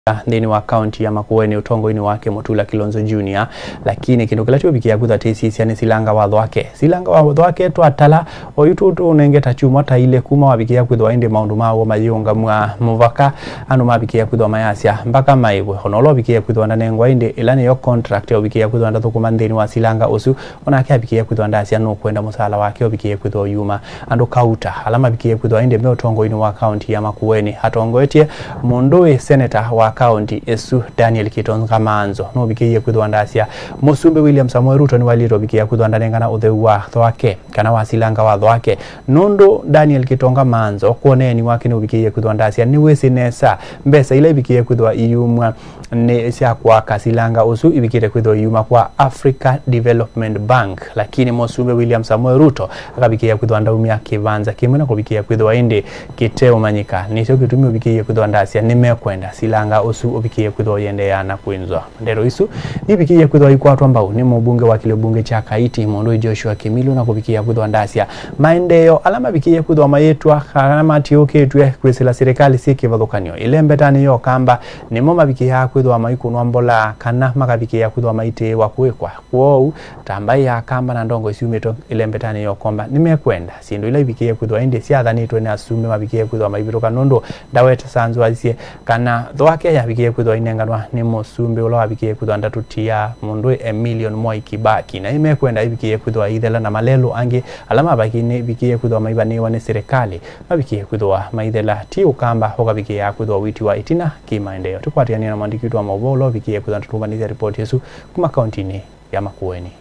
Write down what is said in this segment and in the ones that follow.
ndeni wa county ya Makueni utongo ini wake Mutula Kilonzo Junior lakini kindu kila cyo bikia kutha TCC yani Silanga Wa Thwake. Silanga Wa Thwake twatala oyutu unengeta chuma ta ile kuma wabikia kuthwa inde maundu mawo mayunga mwa muvaka anu mabikia kuthwa mayasya mpaka maibwe honolo bikia kuthwa ndanengwa inde ilani yo contract obikia kuthwa ndathukuma ndeni wa Silanga usu onake abikia kuthwa ndasya no kwenda musala wake obikia kuthwa yuma ando kauta alama bikia kuthwa inde me utongo ini wa county ya Makueni hatongoetie mundu senator wa county esu Daniel Kitonga Manzo no bikiye kudwandasya Musumbe William Samuel Ruto ni waliro bikiye kudwandanengana utheu wa Thwake kana wa Silanga Wa Thwake nondo Daniel Kitonga Manzo kuoneni wake no bikiye kudwandasya ni wese nesa mbesa ile bikiye kudwa iyumwa ne sia kwa Kasilanga usu ibikire kudwa iyuma kwa Africa Development Bank lakini Musumbe William Samuel Ruto akabikiye kudwandaumia kibanza kimuna kubikiye kudwa inde kiteo manyika nisho kitumio bikiye kudwandasya nimekwenda Silanga usu obikiye kudwa yende yana kuinzwa ndero isu ibikiye kudwa ikwatwa mbau ni mbunge wa kile bunge cha Kaiti Mondo Joshua Kimilu na kubikiye kudwa ndasya maendeleo alama bikiye kudwa mayetwa alama tioke twe kwesela serikali sikivadhokanyo ile mbetani yo kamba ni moma bikiye kudwa maikunwa mbola kana makabikiye kudwa maite wa kuwekwa kwao tambai ya kamba na ndongo isiumeto ile mbetani yo komba nimekwenda sindu ile bikiye kudwa inde siadhani twe na asume mabikiye kudwa maibiroka nondo daweta sanzwa isie kana Thwake ya bikiye kudwa inenganwa ni Musumbe ulo abikiye kudwa ndatutia mundu Emilion Moi Kibaki na imekwenda ibikiye kudwa idela na malelo ange alama bakine bikiye kudwa maibaniwa ni serikali abikiye kudwa maidela ti ukamba hoka bikiye kudwa witi wa itina kimaendeleo tukwatiania na mwandiki wa mobolo bikiye kudwa tutumaniza report yesu kuma countini ya Makueni.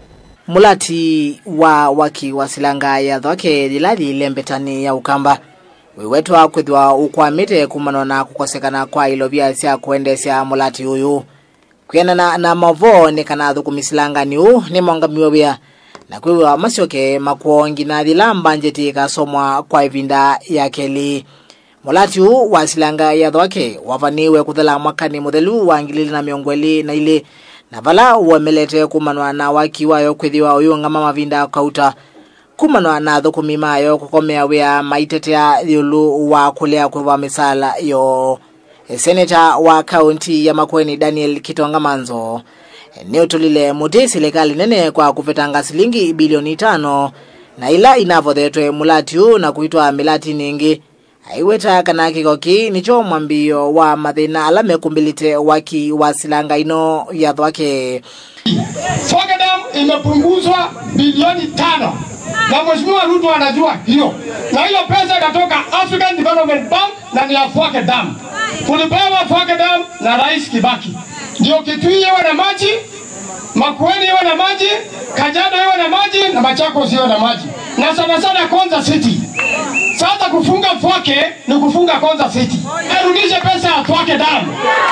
Mulati wa waki wa Silanga ya Thwake dilali lembetani ya ukamba wetwa kwithwa ukwamite kumano na kukosekana kwa ilobia sia kuendesya mulati uyu kuyana na mavo ni kana thukumisilanga niu ni mongamiwa bia na kwiwa masioke makuongi na thilamba njeti kasomwa kwa ivinda ya keli mulati u wa Silanga ya Thwake wavaniwe kuthela mwakani muthelu wa 2020 na vala uwamelete kumanwa na waki wayo kwithiwa uyu ngama mavinda kauta kumanwa na thukumi mayo kukomea wea maitetea yulu wa kulea kwa misala yo senator wa county ya Makueni Daniel Kitonga Manzo neutulile muti serikali nene kwa kufetanga silingi bilioni 5 na ila inavodhetwe mulati na kuitwa milati ningi aiweta kana kikoki nicho mwambio wa mathina alame kumbilite waki wa Silanga ino ya Thwake. Thwake Dam imepunguzwa bilioni 5 na Mheshimiwa Ruto anajua hiyo. Na hiyo pesa inatoka African Development Bank na ni ya Thwake Dam. Tulipewa Thwake Dam na Rais Kibaki. Ndio Kitui iwe na maji, Makueni iwe na maji, Kajiado iwe na maji na Machakos iwe na maji. Na sana sana Konza City. Sasa kufunga Thwake ni kufunga Konza City. Arudishe pesa ya Thwake Dam.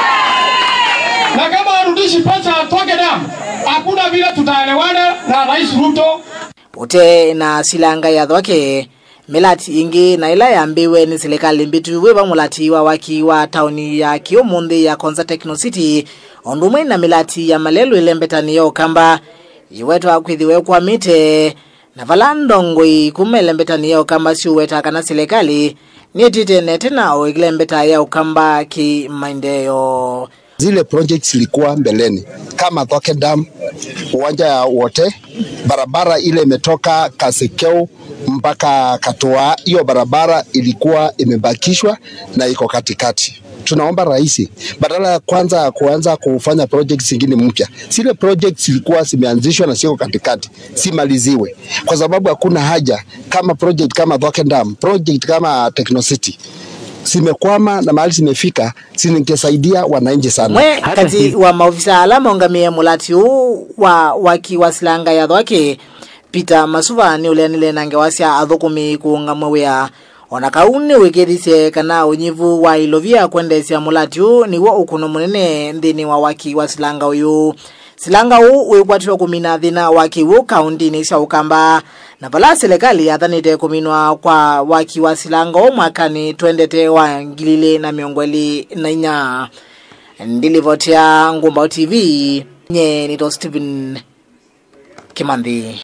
Na kama arudishi pesa ya Thwake Dam, hakuna vile tutaelewana na Rais Ruto. Ute na Silanga ya Thwake milati ingi na ila yambiwe ni serikali mbitu weba mulati wa waki wa tauni ya Kiomundi ya Konza Techno City ondumwe na milati ya malelu ilembetani yo kamba iwetwa kwithiwe kwa mite na valandongoi kumelembetani yo kamba si uweta kana serikali nietite netena o ilembeta ya ukamba ki maendeleo. Zile projects ilikuwa mbeleni kama Thwake Dam, uwanja ya wote, barabara ile imetoka Kasekeo mpaka Katoa, hiyo barabara ilikuwa imebakishwa na iko katikati. Tunaomba rais badala ya kuanza kufanya projects zingine mpya, zile projects zilikuwa zimeanzishwa na sio katikati, simaliziwe kwa sababu hakuna haja kama project kama Thwake Dam, project kama Techno City simekwama na mahali simefika siningesaidia wananchi sana. Kati wa maofisa alama ongamia mulati wa waki wa Silanga ya Thwake Peter Masuva ni ulenile nangewasya athukumi kuungamwea ona kauni wekerise kana unyivu wa ilovia kwendesya mulati niwo ukuno munene ndini wa waki wa Silanga uyu. Silanga wekwatwa kumina thina waki kaunti ni cia ukamba na vala serikali yathanite kuminwa kwa waki wa Silanga mwakani 2024 ndilivotia Ngumba TV nye nito Steven Kimambi.